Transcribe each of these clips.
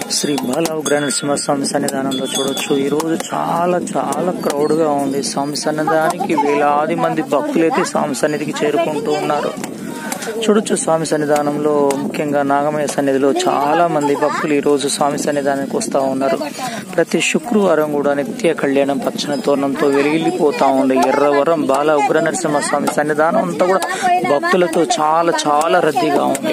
శ్రీ బాల ఉగ్ర నరసింహస్వామి సన్నిధానంలో చూడొచ్చు. ఈ రోజు చాలా చాలా క్రౌడ్ గా ఉంది. స్వామి సన్నిధానానికి వేలాది మంది భక్తులైతే స్వామి సన్నిధికి చేరుకుంటూ ఉన్నారు. చూడొచ్చు స్వామి సన్నిధానంలో ముఖ్యంగా నాగమయ్య సన్నిధిలో చాలా మంది భక్తులు ఈ రోజు స్వామి సన్నిధానానికి వస్తా ఉన్నారు. ప్రతి శుక్రవారం కూడా నిత్య కళ్యాణం పచ్చని తోరణంతో వెలిగిపోతా ఉంది. ఎర్రవరం బాల ఉగ్ర నరసింహస్వామి సన్నిధానం అంతా కూడా భక్తులతో చాలా చాలా రద్దీగా ఉంది.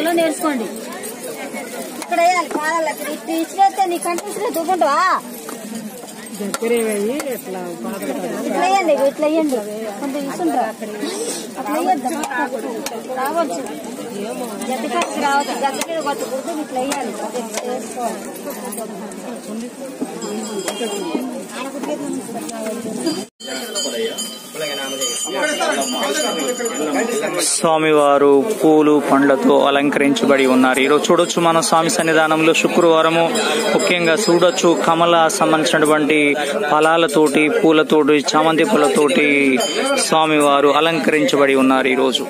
స్వామివారు పూలు పండ్లతో అలంకరించబడి ఉన్నారు. ఈరోజు చూడొచ్చు మనం స్వామి సన్నిధానంలో శుక్రవారము ముఖ్యంగా చూడొచ్చు కమల సంబంధించినటువంటి ఫలాలతోటి పూలతోటి చామంతి పూలతోటి స్వామివారు అలంకరించబడి ఉన్నారు. ఈరోజు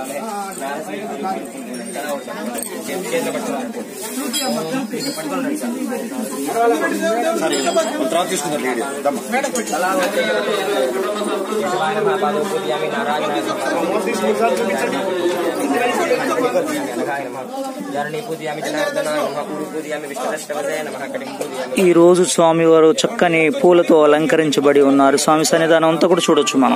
ఈ రోజు స్వామివారు చక్కని పూలతో అలంకరించబడి ఉన్నారు. స్వామి సన్నిధానం అంతా కూడా చూడొచ్చు మనం.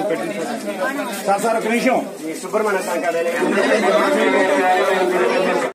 సార్ ఒక నిమిషం సుబ్రహ్మణ్య